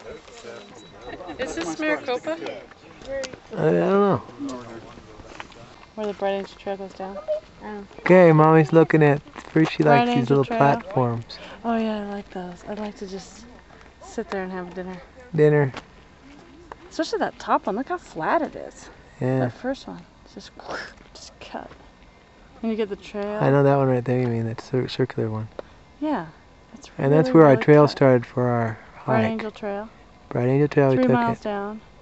Is this Maricopa? I don't know. Where the Bright Angel Trail goes down? Okay, Mommy's looking at fruit. She likes these little Trail. platforms. Oh yeah, I like those. I'd like to just sit there and have dinner. Dinner. Especially that top one. Look how flat it is. Yeah. That first one. It's just cut. And you get the trail. I know that one right there. You mean that circular one? Yeah. It's and that's where our trail started for our hike. Bright Angel Trail. Bright Angel Trail. 3 we took miles it. down.